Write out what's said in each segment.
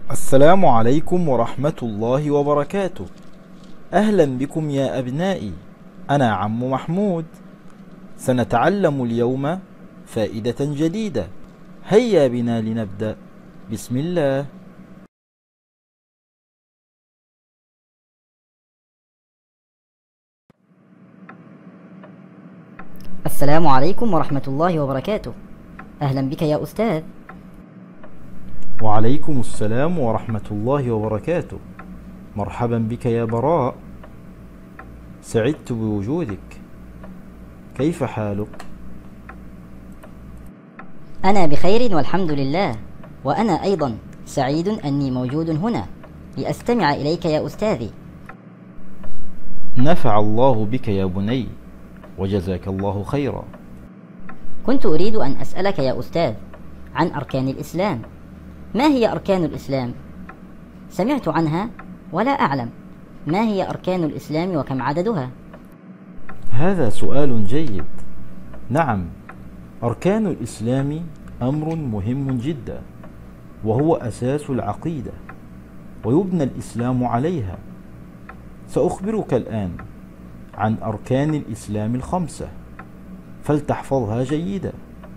السلام عليكم ورحمة الله وبركاته. أهلا بكم يا أبنائي. أنا عم محمود. سنتعلم اليوم فائدة جديدة. هيا بنا لنبدأ. بسم الله. السلام عليكم ورحمة الله وبركاته. أهلا بك يا أستاذ. وعليكم السلام ورحمة الله وبركاته. مرحبا بك يا براء. سعدت بوجودك. كيف حالك؟ أنا بخير والحمد لله، وأنا أيضا سعيد أني موجود هنا لأستمع إليك يا أستاذي. نفع الله بك يا بني، وجزاك الله خيرا. كنت أريد أن أسألك يا أستاذ عن أركان الإسلام. ما هي أركان الإسلام؟ سمعت عنها ولا أعلم. ما هي أركان الإسلام وكم عددها؟ هذا سؤال جيد. نعم، أركان الإسلام أمر مهم جدا، وهو أساس العقيدة، ويبنى الإسلام عليها. سأخبرك الآن عن أركان الإسلام ال5، فلتحفظها جيدا.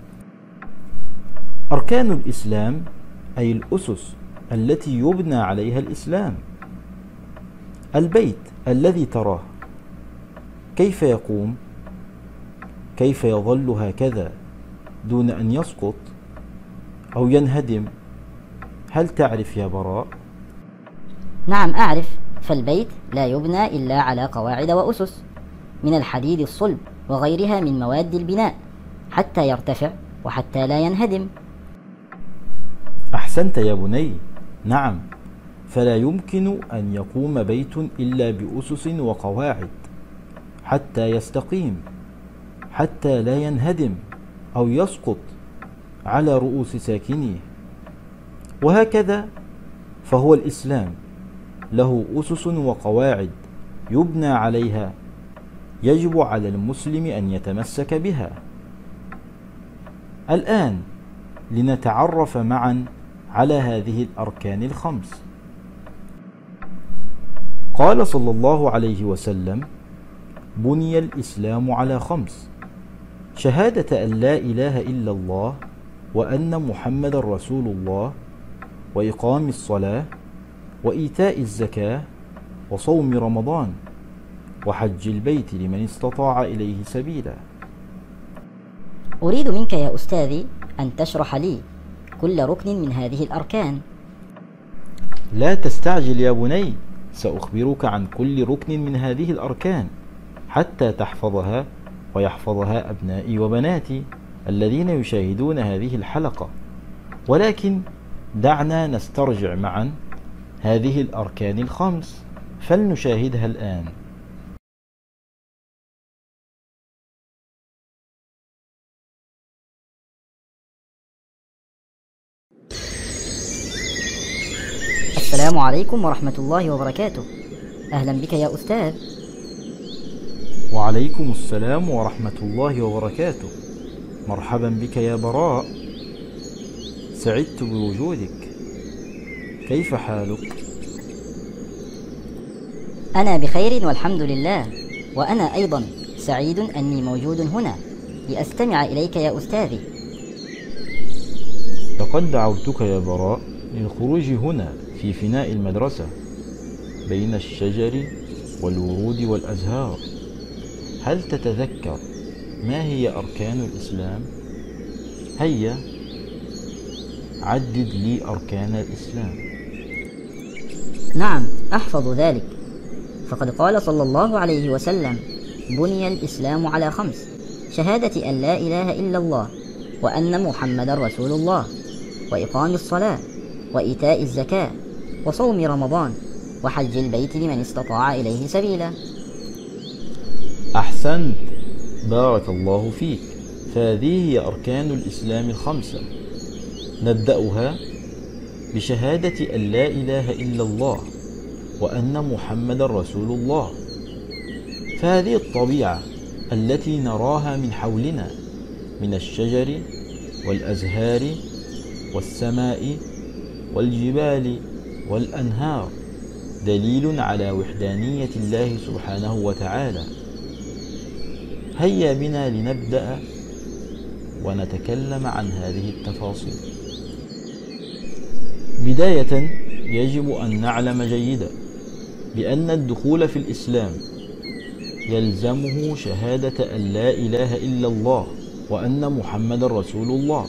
أركان الإسلام أي الأسس التي يبنى عليها الإسلام. البيت الذي تراه كيف يقوم؟ كيف يظل هكذا دون أن يسقط أو ينهدم؟ هل تعرف يا براء؟ نعم أعرف، فالبيت لا يبنى إلا على قواعد وأسس من الحديد الصلب وغيرها من مواد البناء حتى يرتفع وحتى لا ينهدم. أحسنت يا بني. نعم، فلا يمكن أن يقوم بيت إلا بأسس وقواعد حتى يستقيم، حتى لا ينهدم أو يسقط على رؤوس ساكنيه. وهكذا فهو الإسلام له أسس وقواعد يبنى عليها، يجب على المسلم أن يتمسك بها. الآن لنتعرف معا على هذه الأركان ال5. قال صلى الله عليه وسلم: بني الإسلام على 5: شهادة أن لا إله إلا الله وأن محمد رسول الله، وإقام الصلاة، وإيتاء الزكاة، وصوم رمضان، وحج البيت لمن استطاع إليه سبيلا. أريد منك يا أستاذي أن تشرح لي كل ركن من هذه الأركان. لا تستعجل يا بني، سأخبرك عن كل ركن من هذه الأركان حتى تحفظها ويحفظها أبنائي وبناتي الذين يشاهدون هذه الحلقة. ولكن دعنا نسترجع معا هذه الأركان ال5، فلنشاهدها الآن. السلام عليكم ورحمة الله وبركاته. أهلا بك يا أستاذ. وعليكم السلام ورحمة الله وبركاته. مرحبا بك يا براء. سعدت بوجودك. كيف حالك؟ أنا بخير والحمد لله، وأنا أيضا سعيد أني موجود هنا لأستمع إليك يا أستاذي. لقد دعوتك يا براء للخروج هنا في فناء المدرسة بين الشجر والورود والأزهار. هل تتذكر ما هي أركان الإسلام؟ هيا عدد لي أركان الإسلام. نعم أحفظ ذلك، فقد قال صلى الله عليه وسلم: بني الإسلام على 5: شهادة أن لا إله إلا الله وأن محمد رسول الله، وإقام الصلاة، وإيتاء الزكاة، وصوم رمضان، وحج البيت لمن استطاع إليه سبيلا. أحسنت، بارك الله فيك. فهذه هي أركان الإسلام ال5. نبدأها بشهادة أن لا إله إلا الله وأن محمد رسول الله. فهذه الطبيعة التي نراها من حولنا من الشجر والأزهار والسماء والجبال والأنهار دليل على وحدانية الله سبحانه وتعالى. هيا بنا لنبدأ ونتكلم عن هذه التفاصيل. بداية يجب أن نعلم جيدا بأن الدخول في الإسلام يلزمه شهادة أن لا إله إلا الله وأن محمد رسول الله.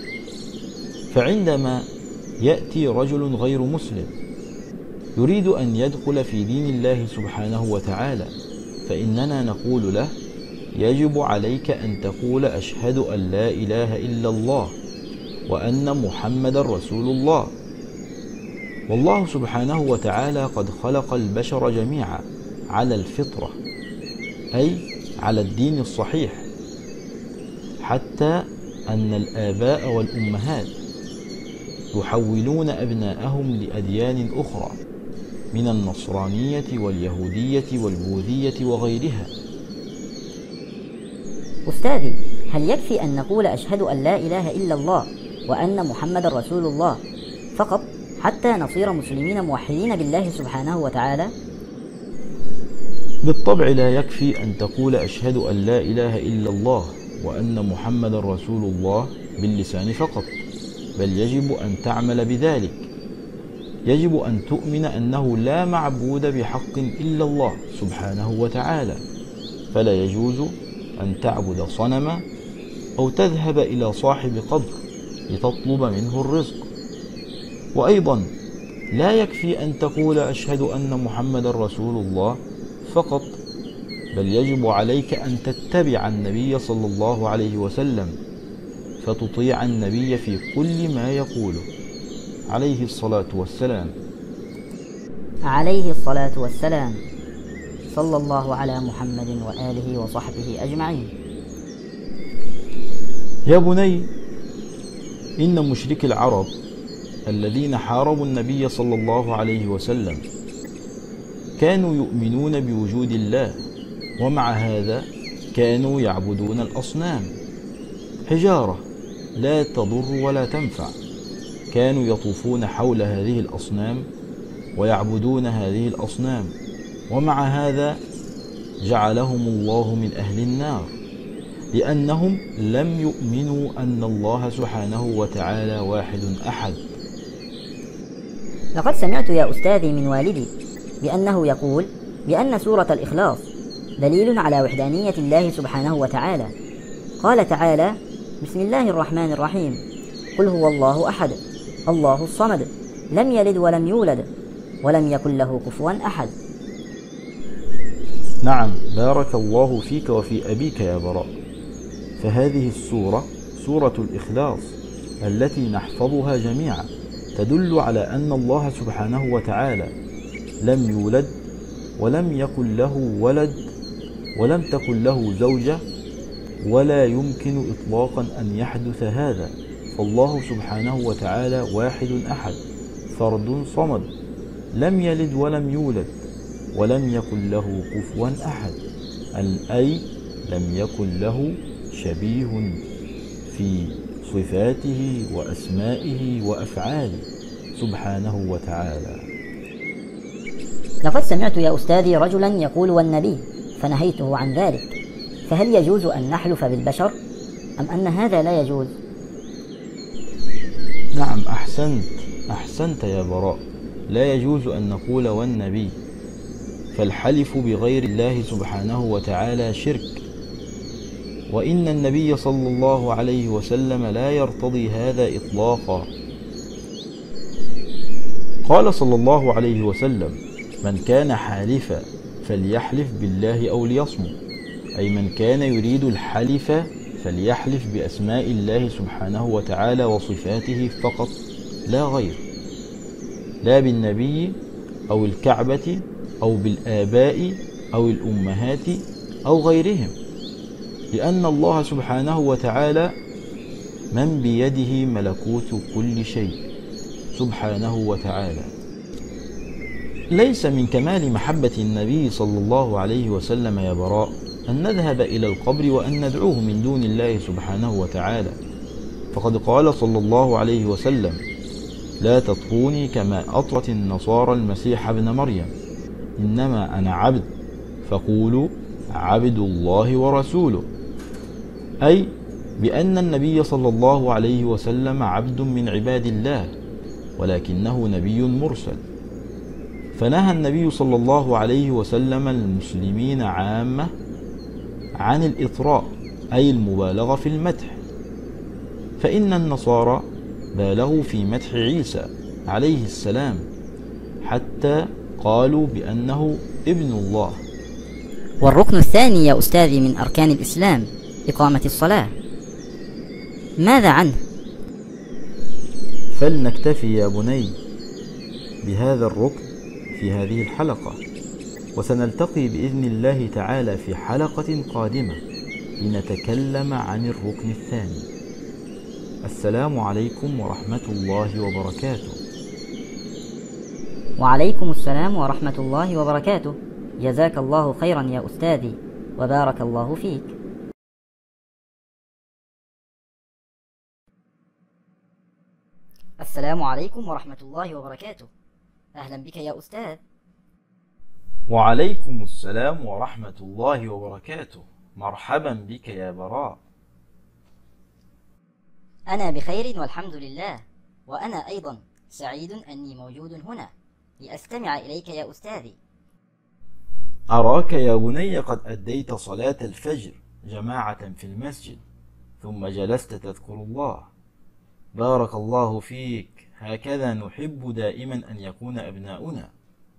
فعندما يأتي رجل غير مسلم يريد أن يدخل في دين الله سبحانه وتعالى، فإننا نقول له: يجب عليك أن تقول أشهد أن لا إله إلا الله وأن محمد رسول الله. والله سبحانه وتعالى قد خلق البشر جميعا على الفطرة، أي على الدين الصحيح، حتى أن الآباء والأمهات يحولون أبناءهم لأديان أخرى من النصرانية واليهودية والبوذية وغيرها. أستاذي، هل يكفي أن نقول أشهد أن لا إله إلا الله وأن محمد رسول الله فقط حتى نصير مسلمين موحدين بالله سبحانه وتعالى؟ بالطبع لا يكفي أن تقول أشهد أن لا إله إلا الله وأن محمد رسول الله باللسان فقط، بل يجب أن تعمل بذلك. يجب أن تؤمن أنه لا معبود بحق إلا الله سبحانه وتعالى، فلا يجوز أن تعبد صنما أو تذهب إلى صاحب قبر لتطلب منه الرزق. وأيضا لا يكفي أن تقول أشهد أن محمد رسول الله فقط، بل يجب عليك أن تتبع النبي صلى الله عليه وسلم، فتطيع النبي في كل ما يقوله عليه الصلاة والسلام. عليه الصلاة والسلام. صلى الله على محمد وآله وصحبه أجمعين. يا بني، إن مشركي العرب الذين حاربوا النبي صلى الله عليه وسلم كانوا يؤمنون بوجود الله، ومع هذا كانوا يعبدون الأصنام، حجارة لا تضر ولا تنفع. كانوا يطوفون حول هذه الأصنام ويعبدون هذه الأصنام، ومع هذا جعلهم الله من أهل النار، لأنهم لم يؤمنوا أن الله سبحانه وتعالى واحد أحد. لقد سمعت يا أستاذي من والدي بأنه يقول بأن سورة الإخلاص دليل على وحدانية الله سبحانه وتعالى. قال تعالى: بسم الله الرحمن الرحيم، قل هو الله أحد الله الصمد لم يلد ولم يولد ولم يكن له كفوا أحد. نعم، بارك الله فيك وفي أبيك يا براء. فهذه السورة سورة الإخلاص التي نحفظها جميعا تدل على أن الله سبحانه وتعالى لم يولد ولم يكن له ولد ولم تكن له زوجة، ولا يمكن إطلاقا أن يحدث هذا. فالله سبحانه وتعالى واحد أحد، فرد صمد، لم يلد ولم يولد ولم يكن له كفوا أحد، أي لم يكن له شبيه في صفاته وأسمائه وأفعاله سبحانه وتعالى. لقد سمعت يا أستاذي رجلا يقول والنبي، فنهيته عن ذلك، فهل يجوز أن نحلف بالبشر أم أن هذا لا يجوز؟ نعم، أحسنت يا براء. لا يجوز أن نقول والنبي، فالحلف بغير الله سبحانه وتعالى شرك، وإن النبي صلى الله عليه وسلم لا يرتضي هذا إطلاقا. قال صلى الله عليه وسلم: من كان حالفا فليحلف بالله أو ليصمت، أي من كان يريد الحلف فليحلف بأسماء الله سبحانه وتعالى وصفاته فقط لا غير، لا بالنبي أو الكعبة أو بالآباء أو الأمهات أو غيرهم، لأن الله سبحانه وتعالى من بيده ملكوت كل شيء سبحانه وتعالى. ليس من كمال محبة النبي صلى الله عليه وسلم يا براء أن نذهب إلى القبر وأن ندعوه من دون الله سبحانه وتعالى، فقد قال صلى الله عليه وسلم: لا تطروني كما أطرت النصارى المسيح ابن مريم، إنما أنا عبد، فقولوا عبد الله ورسوله، أي بأن النبي صلى الله عليه وسلم عبد من عباد الله، ولكنه نبي مرسل. فنهى النبي صلى الله عليه وسلم المسلمين عامة عن الإطراء، أي المبالغة في المدح، فإن النصارى بالغوا في مدح عيسى عليه السلام حتى قالوا بأنه ابن الله. والركن الثاني يا أستاذي من أركان الإسلام إقامة الصلاة، ماذا عنه؟ فلنكتفي يا بني بهذا الركن في هذه الحلقة، وسنلتقي بإذن الله تعالى في حلقة قادمة لنتكلم عن الركن الثاني. السلام عليكم ورحمة الله وبركاته. وعليكم السلام ورحمة الله وبركاته. جزاك الله خيرا يا أستاذي، وبارك الله فيك. السلام عليكم ورحمة الله وبركاته. أهلا بك يا أستاذ. وعليكم السلام ورحمة الله وبركاته. مرحبا بك يا براء. أنا بخير والحمد لله، وأنا أيضا سعيد أني موجود هنا لأستمع إليك يا أستاذي. أراك يا بني قد أديت صلاة الفجر جماعة في المسجد، ثم جلست تذكر الله. بارك الله فيك، هكذا نحب دائما أن يكون أبناؤنا.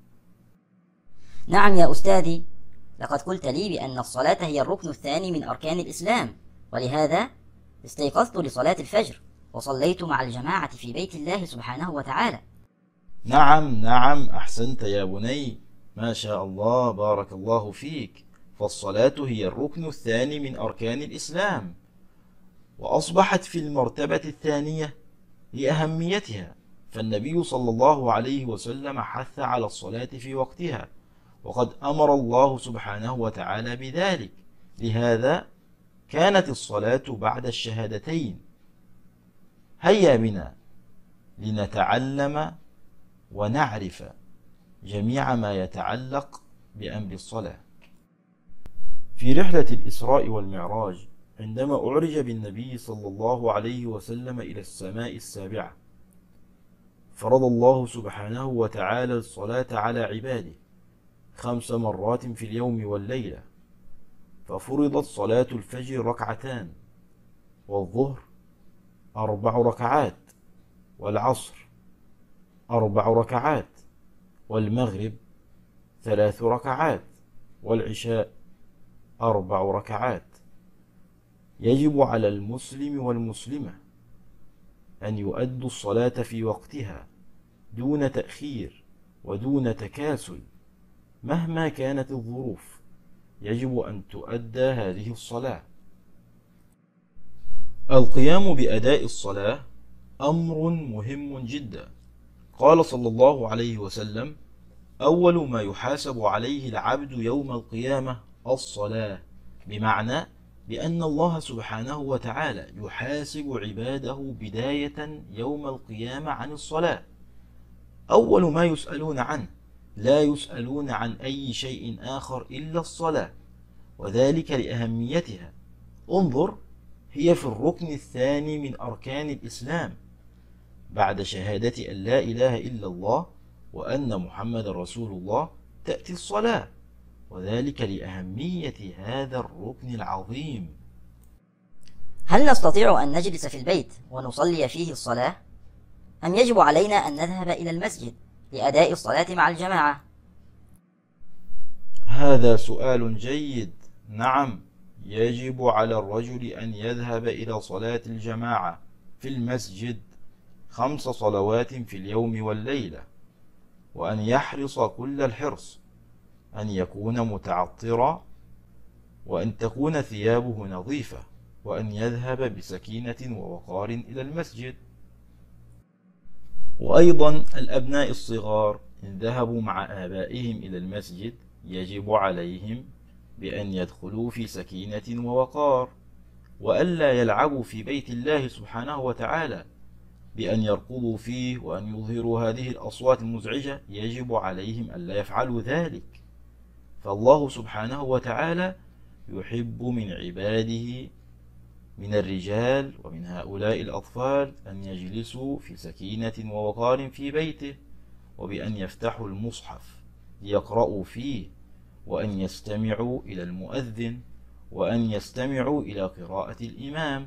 نعم يا أستاذي، لقد قلت لي بأن الصلاة هي الركن الثاني من أركان الإسلام، ولهذا استيقظت لصلاة الفجر وصليت مع الجماعة في بيت الله سبحانه وتعالى. نعم أحسنت يا بني، ما شاء الله، بارك الله فيك. فالصلاة هي الركن الثاني من أركان الإسلام، وأصبحت في المرتبة الثانية لأهميتها، فالنبي صلى الله عليه وسلم حث على الصلاة في وقتها، وقد أمر الله سبحانه وتعالى بذلك، لهذا كانت الصلاة بعد الشهادتين. هيا بنا لنتعلم ونعرف جميع ما يتعلق بأمر الصلاة. في رحلة الإسراء والمعراج، عندما أعرج بالنبي صلى الله عليه وسلم إلى السماء السابعة، فرض الله سبحانه وتعالى الصلاة على عباده 5 مرات في اليوم والليلة، ففرضت صلاة الفجر 2 ركعات، والظهر 4 ركعات، والعصر 4 ركعات، والمغرب 3 ركعات، والعشاء 4 ركعات. يجب على المسلم والمسلمة أن يؤدوا الصلاة في وقتها دون تأخير ودون تكاسل، مهما كانت الظروف يجب أن تؤدى هذه الصلاة. القيام بأداء الصلاة أمر مهم جدا. قال صلى الله عليه وسلم: أول ما يحاسب عليه العبد يوم القيامة الصلاة، بمعنى بأن الله سبحانه وتعالى يحاسب عباده بداية يوم القيامة عن الصلاة. أول ما يسألون عنه، لا يسألون عن أي شيء آخر إلا الصلاة، وذلك لأهميتها. انظر، هي في الركن الثاني من أركان الإسلام بعد شهادة أن لا إله إلا الله وأن محمد رسول الله، تأتي الصلاة، وذلك لأهمية هذا الركن العظيم. هل نستطيع أن نجلس في البيت ونصلي فيه الصلاة؟ أم يجب علينا أن نذهب إلى المسجد لأداء الصلاة مع الجماعة؟ هذا سؤال جيد. نعم، يجب على الرجل أن يذهب إلى صلاة الجماعة في المسجد 5 صلوات في اليوم والليلة، وأن يحرص كل الحرص أن يكون متعطرا، وأن تكون ثيابه نظيفة، وأن يذهب بسكينة ووقار إلى المسجد. وأيضا الأبناء الصغار إن ذهبوا مع آبائهم إلى المسجد يجب عليهم بأن يدخلوا في سكينة ووقار، وألا يلعبوا في بيت الله سبحانه وتعالى، بأن يركضوا فيه وأن يظهروا هذه الأصوات المزعجة، يجب عليهم ألا يفعلوا ذلك. فالله سبحانه وتعالى يحب من عباده من الرجال ومن هؤلاء الأطفال أن يجلسوا في سكينة ووقار في بيته، وبأن يفتحوا المصحف ليقرأوا فيه، وأن يستمعوا إلى المؤذن، وأن يستمعوا إلى قراءة الإمام.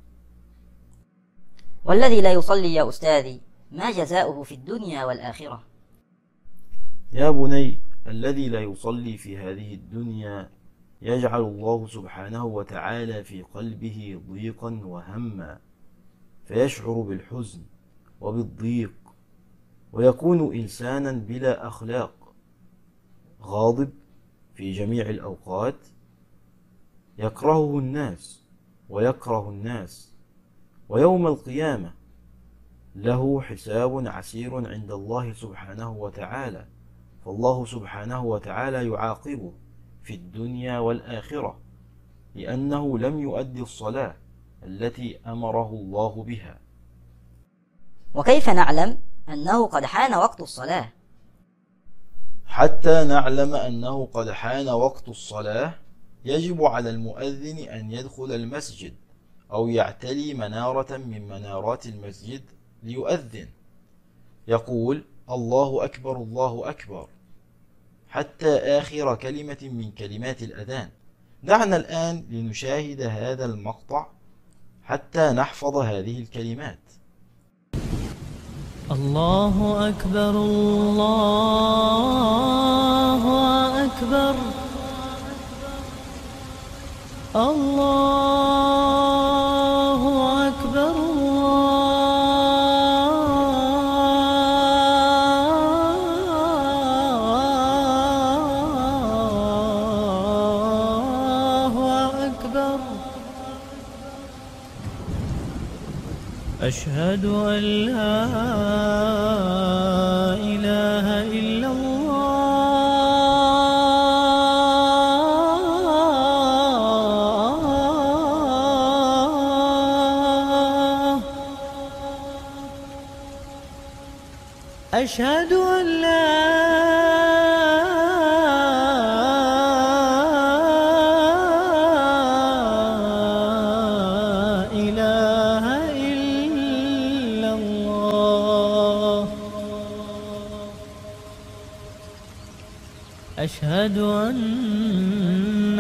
والذي لا يصلي يا أستاذي ما جزاؤه في الدنيا والآخرة؟ يا بني، الذي لا يصلي في هذه الدنيا يجعل الله سبحانه وتعالى في قلبه ضيقا وهما، فيشعر بالحزن وبالضيق، ويكون إنسانا بلا أخلاق، غاضب في جميع الأوقات، يكرهه الناس ويكره الناس، ويوم القيامة له حساب عسير عند الله سبحانه وتعالى، فالله سبحانه وتعالى يعاقبه في الدنيا والآخرة لأنه لم يؤدي الصلاة التي أمره الله بها. وكيف نعلم أنه قد حان وقت الصلاة؟ حتى نعلم أنه قد حان وقت الصلاة يجب على المؤذن أن يدخل المسجد أو يعتلي منارة من منارات المسجد ليؤذن، يقول الله أكبر الله أكبر حتى آخر كلمة من كلمات الأذان. دعنا الآن لنشاهد هذا المقطع حتى نحفظ هذه الكلمات. الله أكبر الله أكبر الله أكبر الله أكبر. أشهد أن لا إله إلا الله. أشهد أن لا أشهد أن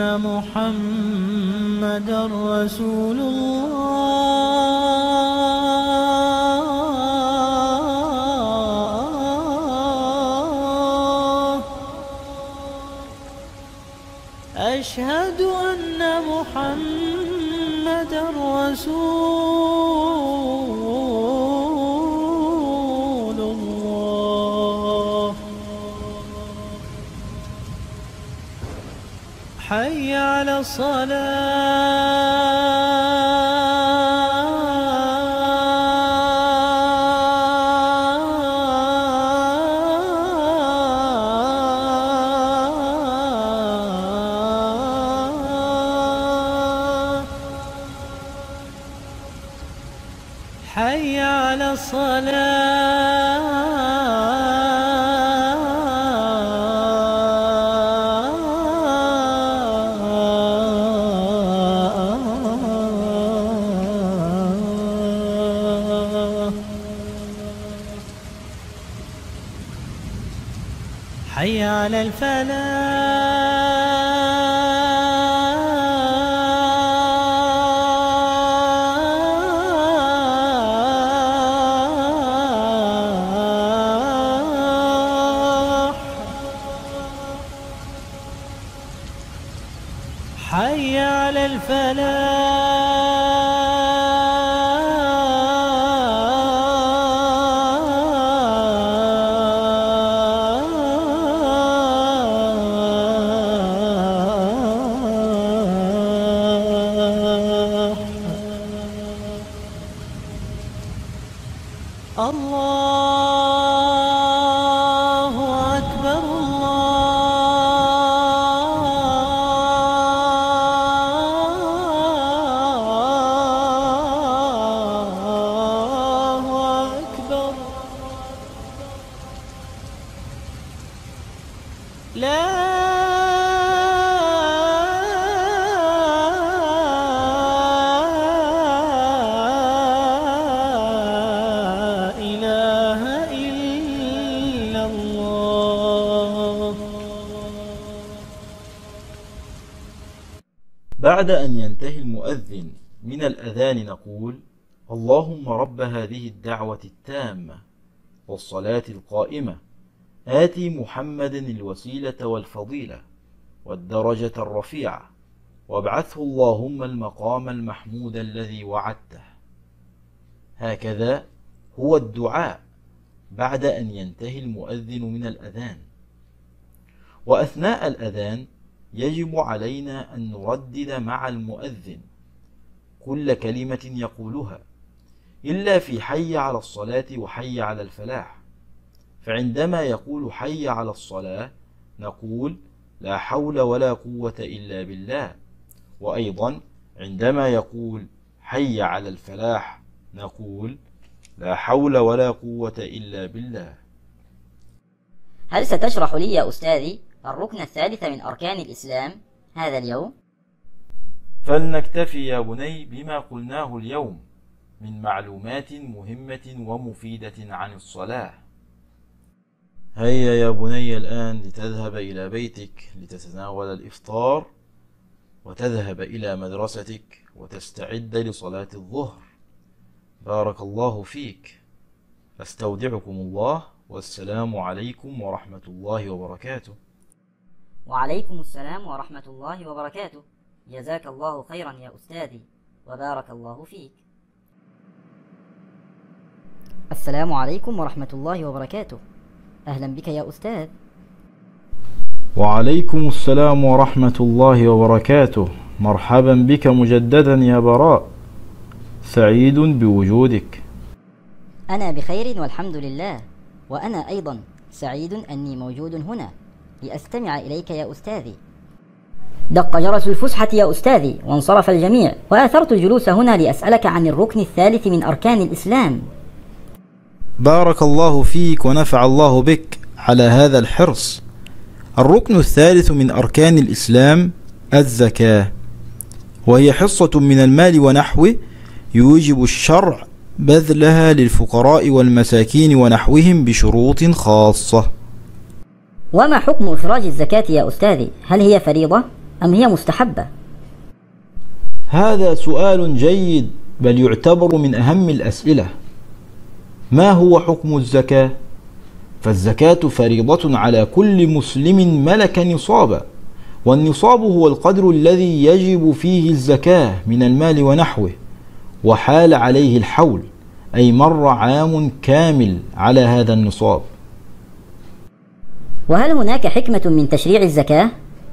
محمدًا رسول الله. أشهد أن محمدًا رسول الله. حي على الصلاة. حي على الصلاة. حي على الفلاح. حي على الفلاح. الله أكبر الله لا إله إلا الله. بعد أن ينتهي المؤذن من الأذان نقول: اللهم رب هذه الدعوة التامة والصلاة القائمة آتي محمد الوسيلة والفضيلة والدرجة الرفيعة وابعثه اللهم المقام المحمود الذي وعدته. هكذا هو الدعاء بعد أن ينتهي المؤذن من الأذان. وأثناء الأذان يجب علينا أن نردد مع المؤذن كل كلمة يقولها، إلا في حي على الصلاة وحي على الفلاح، فعندما يقول حي على الصلاة نقول لا حول ولا قوة إلا بالله، وأيضا عندما يقول حي على الفلاح نقول لا حول ولا قوة إلا بالله. هل ستشرح لي يا أستاذي الركن الثالث من أركان الإسلام هذا اليوم؟ فلنكتفي يا بني بما قلناه اليوم من معلومات مهمة ومفيدة عن الصلاة. هيا يا بني الآن لتذهب إلى بيتك لتتناول الإفطار وتذهب إلى مدرستك وتستعد لصلاة الظهر. بارك الله فيك. أستودعكم الله، والسلام عليكم ورحمة الله وبركاته. وعليكم السلام ورحمة الله وبركاته. جزاك الله خيرا يا أستاذي وبارك الله فيك. السلام عليكم ورحمة الله وبركاته. أهلا بك يا أستاذ. وعليكم السلام ورحمة الله وبركاته. مرحبا بك مجددا يا براء، سعيد بوجودك. أنا بخير والحمد لله، وأنا أيضا سعيد أني موجود هنا لأستمع إليك يا أستاذي. دق جرس الفسحة يا أستاذي وانصرف الجميع، وآثرت الجلوس هنا لأسألك عن الركن الثالث من أركان الإسلام. بارك الله فيك ونفع الله بك على هذا الحرص. الركن الثالث من أركان الإسلام الزكاة، وهي حصة من المال ونحوه يوجب الشرع بذلها للفقراء والمساكين ونحوهم بشروط خاصة. وما حكم إخراج الزكاة يا أستاذي؟ هل هي فريضة أم هي مستحبة؟ هذا سؤال جيد، بل يعتبر من أهم الأسئلة. ما هو حكم الزكاة؟ فالزكاة فريضة على كل مسلم ملك نصابا، والنصاب هو القدر الذي يجب فيه الزكاة من المال ونحوه، وحال عليه الحول، أي مر عام كامل على هذا النصاب. وهل هناك حكمة من تشريع الزكاة؟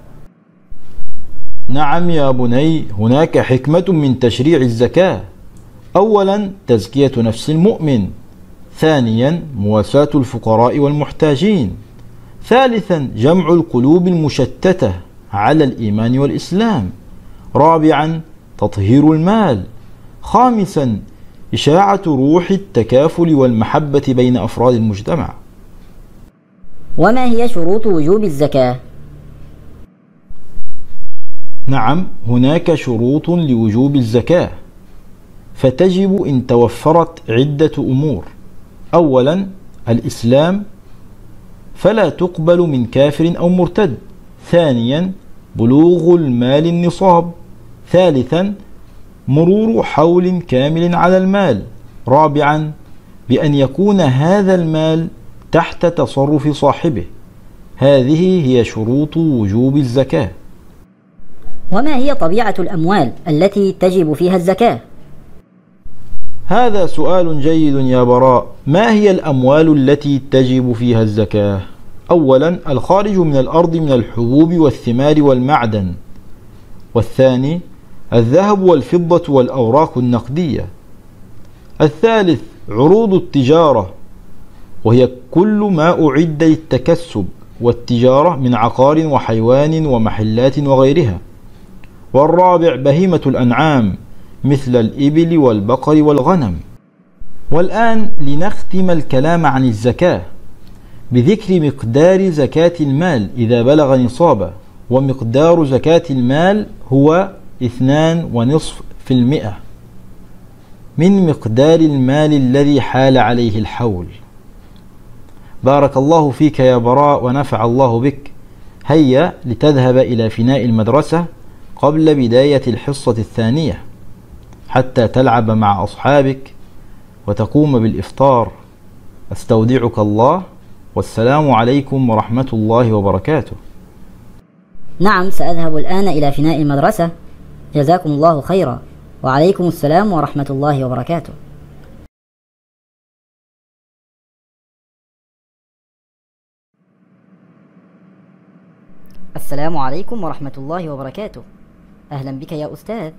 نعم يا بني، هناك حكمة من تشريع الزكاة. أولا تزكية نفس المؤمن، ثانيا مواساة الفقراء والمحتاجين، ثالثا جمع القلوب المشتتة على الإيمان والإسلام، رابعا تطهير المال، خامسا إشاعة روح التكافل والمحبة بين أفراد المجتمع. وما هي شروط وجوب الزكاة؟ نعم، هناك شروط لوجوب الزكاة، فتجب إن توفرت عدة أمور. أولا الإسلام، فلا تقبل من كافر أو مرتد. ثانيا بلوغ المال النصاب. ثالثا مرور حول كامل على المال. رابعا بأن يكون هذا المال تحت تصرف صاحبه. هذه هي شروط وجوب الزكاة. وما هي طبيعة الأموال التي تجب فيها الزكاة؟ هذا سؤال جيد يا براء. ما هي الأموال التي تجب فيها الزكاة؟ أولا الخارج من الأرض من الحبوب والثمار والمعدن، والثاني الذهب والفضة والأوراق النقدية. الثالث عروض التجارة، وهي كل ما أعد للتكسب والتجارة من عقار وحيوان ومحلات وغيرها. والرابع بهيمة الأنعام مثل الإبل والبقر والغنم. والآن لنختم الكلام عن الزكاة. بذكر مقدار زكاة المال إذا بلغ نصابه، ومقدار زكاة المال هو 2.5% من مقدار المال الذي حال عليه الحول. بارك الله فيك يا براء ونفع الله بك. هيا لتذهب إلى فناء المدرسة قبل بداية الحصة الثانية حتى تلعب مع أصحابك وتقوم بالإفطار. أستودعك الله، والسلام عليكم ورحمة الله وبركاته. نعم، سأذهب الآن إلى فناء المدرسة. جزاكم الله خيرا، وعليكم السلام ورحمة الله وبركاته. السلام عليكم ورحمة الله وبركاته. أهلا بك يا أستاذ.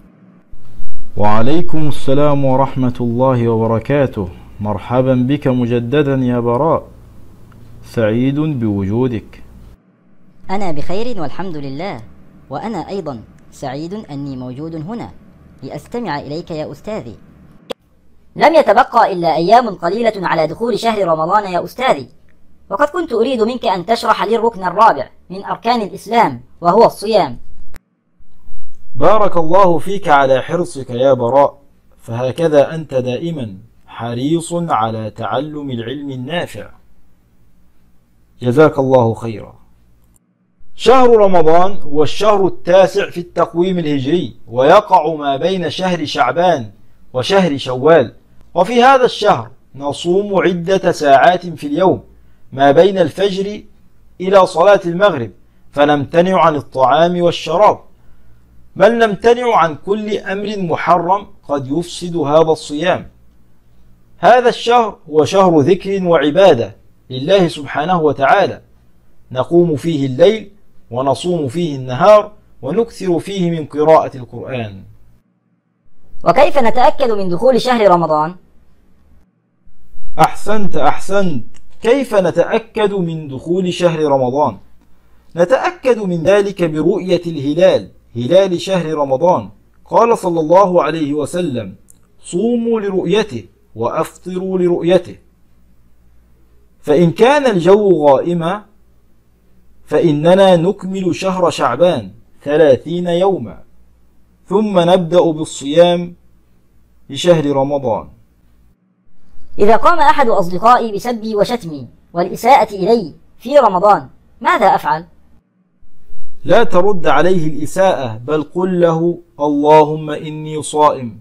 وعليكم السلام ورحمة الله وبركاته. مرحبا بك مجددا يا براء، سعيد بوجودك. أنا بخير والحمد لله، وأنا أيضا سعيد أني موجود هنا لأستمع إليك يا أستاذي. لم يتبقى إلا أيام قليلة على دخول شهر رمضان يا أستاذي، وقد كنت أريد منك أن تشرح لي الركن الرابع من أركان الإسلام وهو الصيام. بارك الله فيك على حرصك يا براء، فهكذا أنت دائما حريص على تعلم العلم النافع. جزاك الله خيرا. شهر رمضان هو الشهر التاسع في التقويم الهجري، ويقع ما بين شهر شعبان وشهر شوال. وفي هذا الشهر نصوم عدة ساعات في اليوم ما بين الفجر إلى صلاة المغرب، فنمتنع عن الطعام والشراب، بل نمتنع عن كل أمر محرم قد يفسد هذا الصيام. هذا الشهر هو شهر ذكر وعبادة لله سبحانه وتعالى، نقوم فيه الليل ونصوم فيه النهار، ونكثر فيه من قراءة القرآن. وكيف نتأكد من دخول شهر رمضان؟ أحسنت. كيف نتأكد من دخول شهر رمضان؟ نتأكد من ذلك برؤية الهلال، هلال شهر رمضان. قال صلى الله عليه وسلم: صوموا لرؤيته وأفطروا لرؤيته. فإن كان الجو غائما فإننا نكمل شهر شعبان 30 يوما، ثم نبدأ بالصيام لشهر رمضان. إذا قام أحد أصدقائي بسبي وشتمي والإساءة إلي في رمضان، ماذا أفعل؟ لا ترد عليه الإساءة، بل قل له: اللهم إني صائم.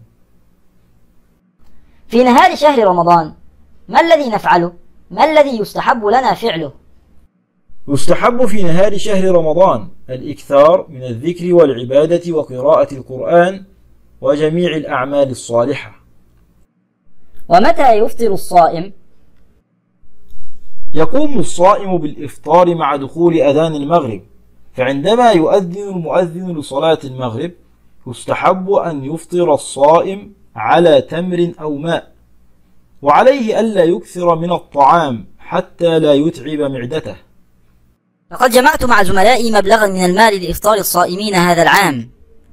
في نهار شهر رمضان ما الذي نفعله؟ ما الذي يستحب لنا فعله؟ يستحب في نهار شهر رمضان الإكثار من الذكر والعبادة وقراءة القرآن وجميع الأعمال الصالحة. ومتى يفطر الصائم؟ يقوم الصائم بالإفطار مع دخول أذان المغرب، فعندما يؤذن المؤذن لصلاة المغرب يستحب أن يفطر الصائم على تمر أو ماء، وعليه ألا يكثر من الطعام حتى لا يتعب معدته. لقد جمعت مع زملائي مبلغا من المال لإفطار الصائمين هذا العام.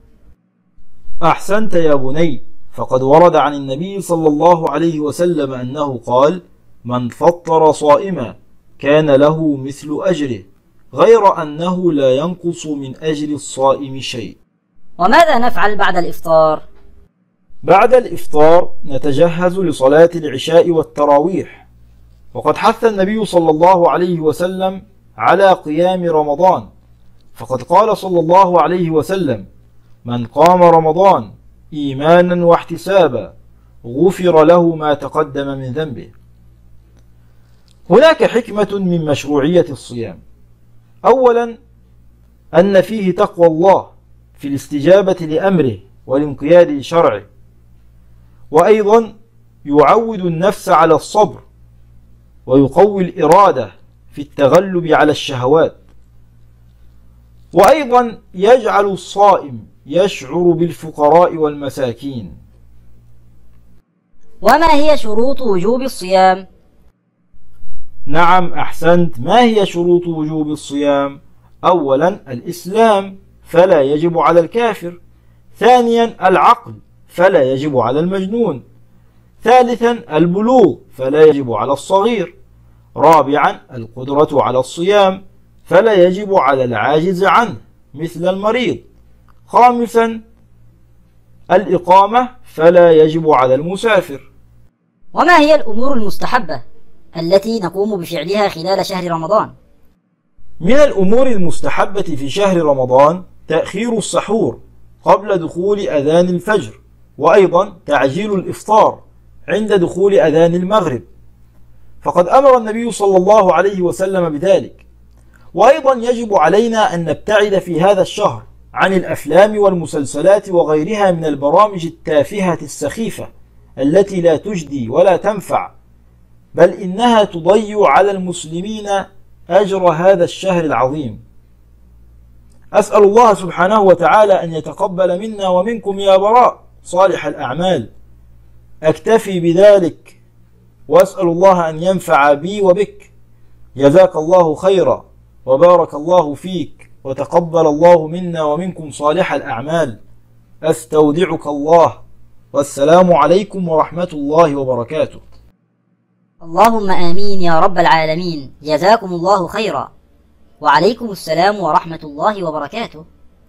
أحسنت يا بني، فقد ورد عن النبي صلى الله عليه وسلم أنه قال: من فطر صائما كان له مثل أجره، غير أنه لا ينقص من أجر الصائم شيء. وماذا نفعل بعد الإفطار؟ بعد الإفطار نتجهز لصلاة العشاء والتراويح، وقد حث النبي صلى الله عليه وسلم على قيام رمضان، فقد قال صلى الله عليه وسلم: من قام رمضان إيمانا واحتسابا غفر له ما تقدم من ذنبه. هناك حكمة من مشروعية الصيام. أولا، أن فيه تقوى الله في الاستجابة لأمره والانقياد لشرعه، وأيضا يعود النفس على الصبر ويقوي الإرادة في التغلب على الشهوات، وأيضا يجعل الصائم يشعر بالفقراء والمساكين. وما هي شروط وجوب الصيام؟ نعم، أحسنت. ما هي شروط وجوب الصيام؟ أولا، الإسلام، فلا يجب على الكافر. ثانيا، العقل، فلا يجب على المجنون. ثالثا، البلوغ، فلا يجب على الصغير. رابعا القدرة على الصيام، فلا يجب على العاجز عنه مثل المريض. خامسا الإقامة، فلا يجب على المسافر. وما هي الأمور المستحبة التي نقوم بفعلها خلال شهر رمضان؟ من الأمور المستحبة في شهر رمضان تأخير السحور قبل دخول أذان الفجر، وأيضا تعجيل الإفطار عند دخول أذان المغرب، فقد أمر النبي صلى الله عليه وسلم بذلك. وأيضا يجب علينا أن نبتعد في هذا الشهر عن الأفلام والمسلسلات وغيرها من البرامج التافهة السخيفة التي لا تجدي ولا تنفع، بل إنها تضيع على المسلمين أجر هذا الشهر العظيم. أسأل الله سبحانه وتعالى أن يتقبل منا ومنكم يا براء صالح الأعمال. أكتفي بذلك وأسأل الله أن ينفع بي وبك. جزاك الله خيرا وبارك الله فيك، وتقبل الله منا ومنكم صالح الأعمال. أستودعك الله، والسلام عليكم ورحمة الله وبركاته. اللهم آمين يا رب العالمين. جزاكم الله خيرا، وعليكم السلام ورحمة الله وبركاته.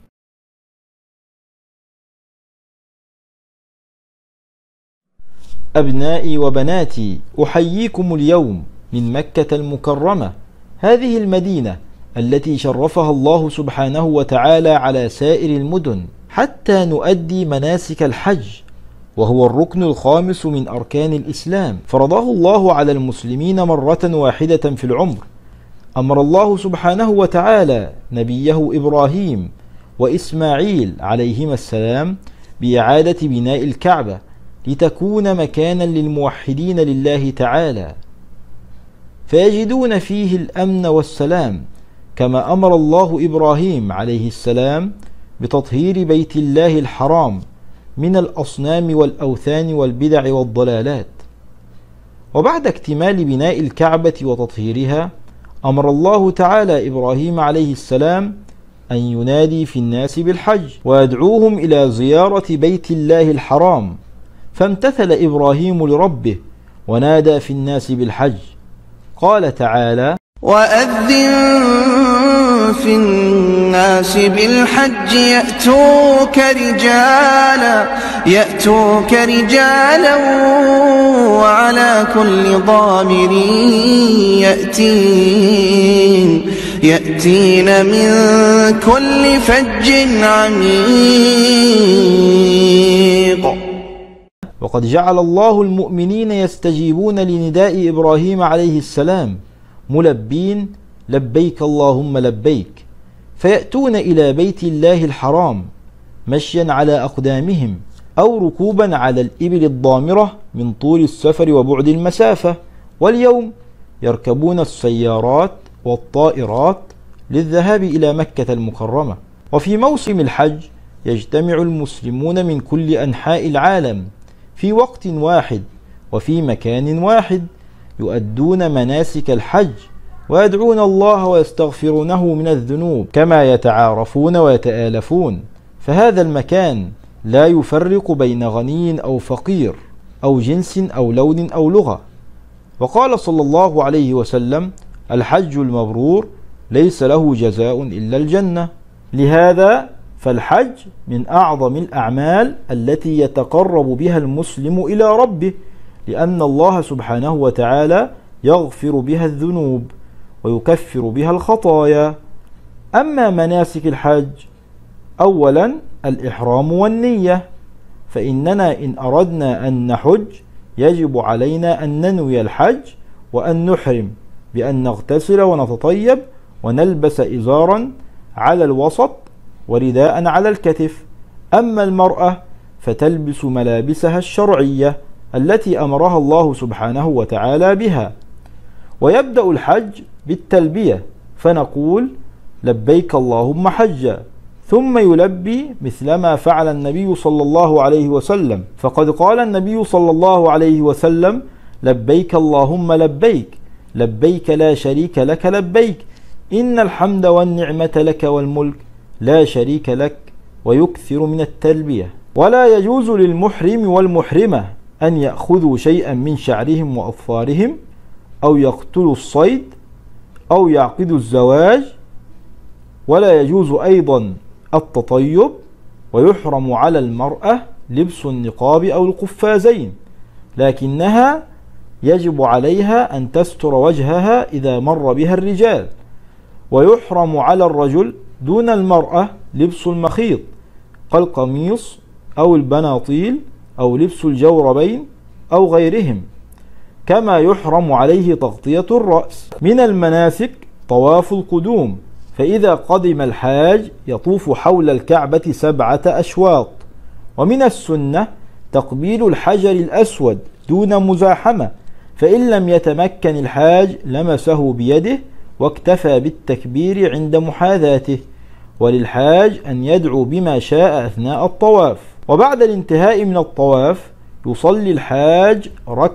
أبنائي وبناتي، أحييكم اليوم من مكة المكرمة، هذه المدينة التي شرفها الله سبحانه وتعالى على سائر المدن حتى نؤدي مناسك الحج، وهو الركن الخامس من أركان الإسلام، فرضاه الله على المسلمين مرة واحدة في العمر. أمر الله سبحانه وتعالى نبيه إبراهيم وإسماعيل عليهما السلام بإعادة بناء الكعبة لتكون مكانا للموحدين لله تعالى، فيجدون فيه الأمن والسلام، كما أمر الله إبراهيم عليه السلام بتطهير بيت الله الحرام من الأصنام والأوثان والبدع والضلالات. وبعد اكتمال بناء الكعبة وتطهيرها، أمر الله تعالى إبراهيم عليه السلام أن ينادي في الناس بالحج ويدعوهم إلى زيارة بيت الله الحرام، فامتثل إبراهيم لربه ونادى في الناس بالحج. قال تعالى: وأذن في الناس بالحج يأتوك رجالا وعلى كل ضامر يأتين من كل فج عميق. وقد جعل الله المؤمنين يستجيبون لنداء إبراهيم عليه السلام ملبين: لبيك اللهم لبيك، فيأتون إلى بيت الله الحرام مشيا على أقدامهم أو ركوبا على الإبل الضامرة من طول السفر وبعد المسافة، واليوم يركبون السيارات والطائرات للذهاب إلى مكة المكرمة. وفي موسم الحج يجتمع المسلمون من كل أنحاء العالم في وقت واحد وفي مكان واحد، يؤدون مناسك الحج ويدعون الله ويستغفرونه من الذنوب كما يتعارفون ويتآلفون، فهذا المكان لا يفرق بين غني أو فقير أو جنس أو لون أو لغة. وقال صلى الله عليه وسلم: الحج المبرور ليس له جزاء إلا الجنة. لهذا فالحج من أعظم الأعمال التي يتقرب بها المسلم إلى ربه، لأن الله سبحانه وتعالى يغفر بها الذنوب ويكفر بها الخطايا. أما مناسك الحج: أولا الإحرام والنية، فإننا إن أردنا أن نحج يجب علينا أن ننوي الحج وأن نحرم بأن نغتسل ونتطيب ونلبس إزارا على الوسط ورداء على الكتف. أما المرأة فتلبس ملابسها الشرعية التي أمرها الله سبحانه وتعالى بها. ويبدأ الحج بالتلبية، فنقول: لبيك اللهم حجا، ثم يلبي مثلما فعل النبي صلى الله عليه وسلم، فقد قال النبي صلى الله عليه وسلم: لبيك اللهم لبيك، لبيك لا شريك لك لبيك، إن الحمد والنعمة لك والملك لا شريك لك، ويكثر من التلبية. ولا يجوز للمحرم والمحرمة أن يأخذوا شيئا من شعرهم وأظفارهم أو يقتل الصيد أو يعقد الزواج، ولا يجوز أيضا التطيب، ويحرم على المرأة لبس النقاب أو القفازين، لكنها يجب عليها أن تستر وجهها إذا مر بها الرجال. ويحرم على الرجل دون المرأة لبس المخيط كالقميص أو البناطيل أو لبس الجوربين أو غيرهم، كما يحرم عليه تغطية الرأس. من المناسك طواف القدوم، فإذا قدم الحاج يطوف حول الكعبة 7 أشواط. ومن السنة تقبيل الحجر الأسود دون مزاحمة، فإن لم يتمكن الحاج لمسه بيده واكتفى بالتكبير عند محاذاته. وللحاج أن يدعو بما شاء أثناء الطواف. وبعد الانتهاء من الطواف يصلي الحاج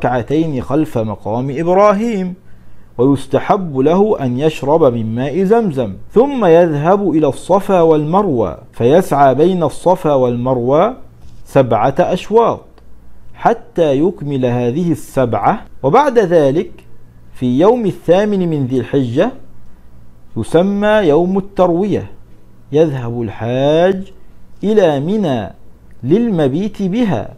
2 خلف مقام إبراهيم، ويستحب له أن يشرب من ماء زمزم، ثم يذهب إلى الصفا والمروة فيسعى بين الصفا والمروة 7 أشواط حتى يكمل هذه 7. وبعد ذلك في يوم 8 من ذي الحجة يسمى يوم التروية، يذهب الحاج إلى منى للمبيت بها،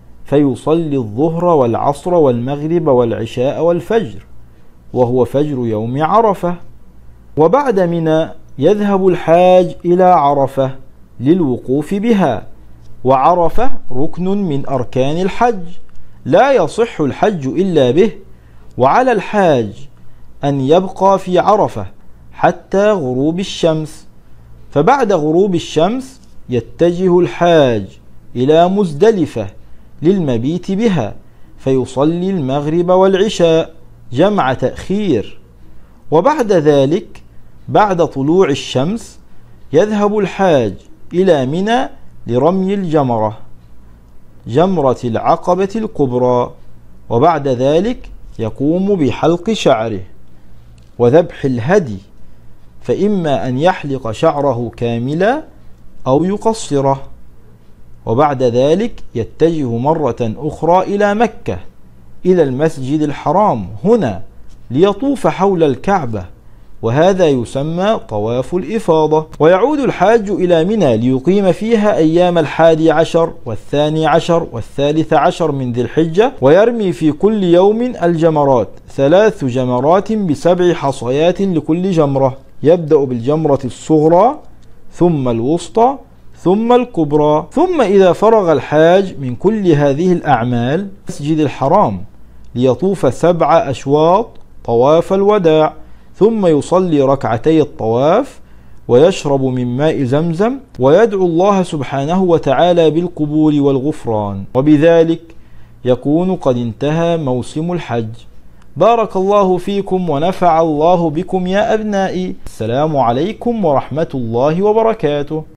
فيصلي الظهر والعصر والمغرب والعشاء والفجر، وهو فجر يوم عرفة. وبعد منى يذهب الحاج إلى عرفة للوقوف بها، وعرفة ركن من أركان الحج لا يصح الحج إلا به. وعلى الحاج أن يبقى في عرفة حتى غروب الشمس، فبعد غروب الشمس يتجه الحاج إلى مزدلفة للمبيت بها، فيصلي المغرب والعشاء جمع تأخير. وبعد ذلك بعد طلوع الشمس يذهب الحاج إلى منى لرمي الجمرة، جمرة العقبة الكبرى، وبعد ذلك يقوم بحلق شعره وذبح الهدي، فإما أن يحلق شعره كاملا أو يقصره. وبعد ذلك يتجه مرة أخرى إلى مكة إلى المسجد الحرام هنا ليطوف حول الكعبة، وهذا يسمى طواف الإفاضة. ويعود الحاج إلى منى ليقيم فيها أيام 11 و12 و13 من ذي الحجة، ويرمي في كل يوم الجمرات 3 جمرات ب7 حصيات لكل جمرة، يبدأ بالجمرة الصغرى ثم الوسطى ثم الكبرى. ثم إذا فرغ الحاج من كل هذه الأعمال مسجد الحرام ليطوف 7 أشواط طواف الوداع، ثم يصلي 2 الطواف ويشرب من ماء زمزم ويدعو الله سبحانه وتعالى بالقبول والغفران، وبذلك يكون قد انتهى موسم الحج. بارك الله فيكم ونفع الله بكم يا أبنائي. السلام عليكم ورحمة الله وبركاته.